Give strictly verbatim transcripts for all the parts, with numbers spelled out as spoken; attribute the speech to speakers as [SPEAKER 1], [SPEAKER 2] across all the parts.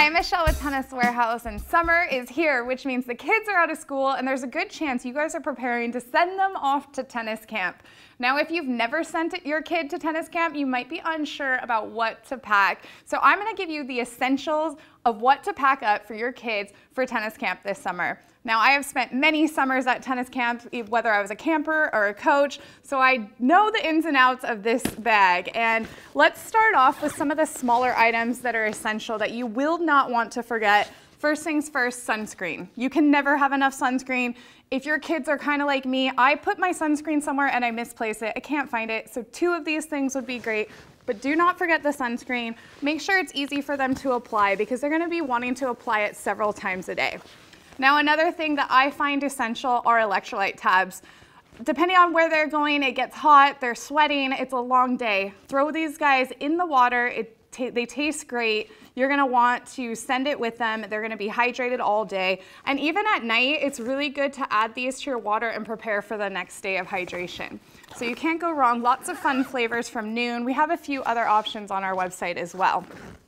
[SPEAKER 1] Hi, I'm Michelle with Tennis Warehouse, and summer is here, which means the kids are out of school and there's a good chance you guys are preparing to send them off to tennis camp. Now, if you've never sent your kid to tennis camp, you might be unsure about what to pack. So I'm gonna give you the essentials of what to pack up for your kids for tennis camp this summer. Now, I have spent many summers at tennis camp, whether I was a camper or a coach, so I know the ins and outs of this bag. And let's start off with some of the smaller items that are essential that you will not want to forget. First things first, sunscreen. You can never have enough sunscreen. If your kids are kind of like me, I put my sunscreen somewhere and I misplace it. I can't find it, so two of these things would be great. But do not forget the sunscreen. Make sure it's easy for them to apply because they're gonna be wanting to apply it several times a day. Now, another thing that I find essential are electrolyte tabs. Depending on where they're going, it gets hot, they're sweating, it's a long day. Throw these guys in the water, it they taste great. You're gonna want to send it with them. They're gonna be hydrated all day. And even at night, it's really good to add these to your water and prepare for the next day of hydration. So you can't go wrong. Lots of fun flavors from Nuun. We have a few other options on our website as well.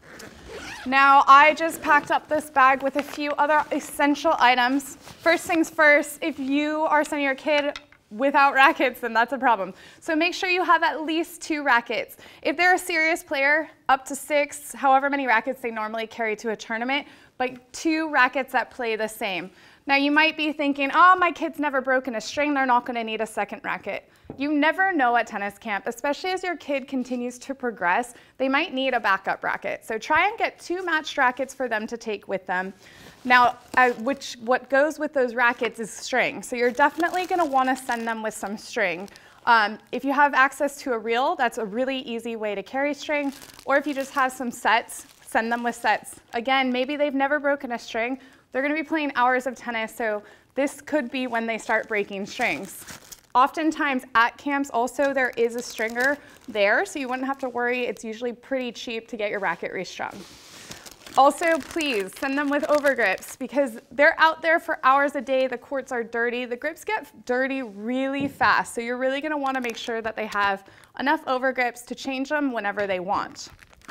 [SPEAKER 1] Now, I just packed up this bag with a few other essential items. First things first, if you are sending your kid without rackets, then that's a problem. So make sure you have at least two rackets. If they're a serious player, up to six, however many rackets they normally carry to a tournament, but two rackets that play the same. Now, you might be thinking, oh, my kid's never broken a string, they're not gonna need a second racket. You never know at tennis camp, especially as your kid continues to progress, they might need a backup racket. So try and get two matched rackets for them to take with them. Now, uh, which, what goes with those rackets is string. So you're definitely gonna wanna send them with some string. Um, if you have access to a reel, that's a really easy way to carry string. Or if you just have some sets, send them with sets. Again, maybe they've never broken a string. They're gonna be playing hours of tennis, so this could be when they start breaking strings. Oftentimes at camps also there is a stringer there, so you wouldn't have to worry. It's usually pretty cheap to get your racket restrung. Also, please send them with overgrips because they're out there for hours a day. The courts are dirty. The grips get dirty really fast, so you're really gonna wanna make sure that they have enough overgrips to change them whenever they want.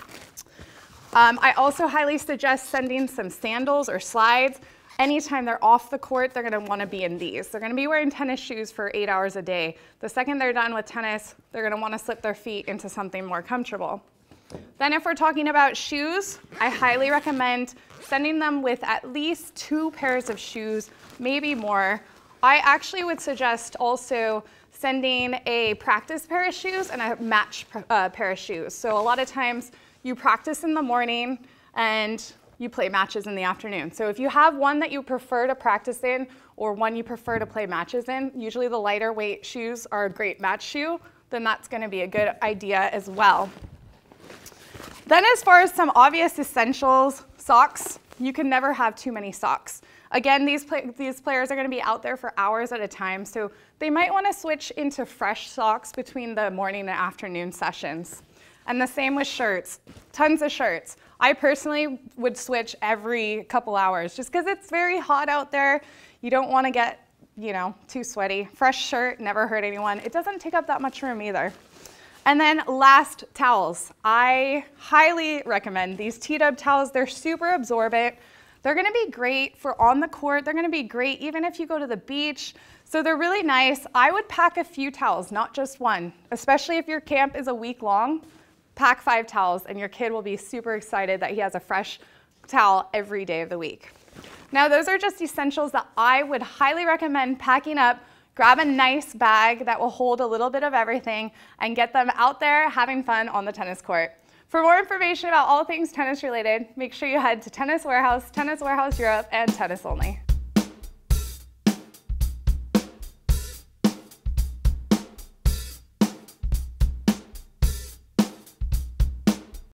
[SPEAKER 1] Um, I also highly suggest sending some sandals or slides. Anytime they're off the court, they're gonna wanna be in these. They're gonna be wearing tennis shoes for eight hours a day. The second they're done with tennis, they're gonna wanna slip their feet into something more comfortable. Then if we're talking about shoes, I highly recommend sending them with at least two pairs of shoes, maybe more. I actually would suggest also sending a practice pair of shoes and a match uh, pair of shoes. So a lot of times you practice in the morning and you play matches in the afternoon. So if you have one that you prefer to practice in or one you prefer to play matches in, usually the lighter weight shoes are a great match shoe, then that's gonna be a good idea as well. Then as far as some obvious essentials, socks, you can never have too many socks. Again, these, play these players are gonna be out there for hours at a time, so they might wanna switch into fresh socks between the morning and afternoon sessions. And the same with shirts, tons of shirts. I personally would switch every couple hours just because it's very hot out there. You don't wanna get, you know, too sweaty. Fresh shirt, never hurt anyone. It doesn't take up that much room either. And then last, towels. I highly recommend these T-Dub towels. They're super absorbent. They're gonna be great for on the court. They're gonna be great even if you go to the beach. So they're really nice. I would pack a few towels, not just one, especially if your camp is a week long. Pack five towels and your kid will be super excited that he has a fresh towel every day of the week. Now, those are just essentials that I would highly recommend packing up. Grab a nice bag that will hold a little bit of everything and get them out there having fun on the tennis court. For more information about all things tennis related, make sure you head to Tennis Warehouse, Tennis Warehouse Europe, and Tennis Only.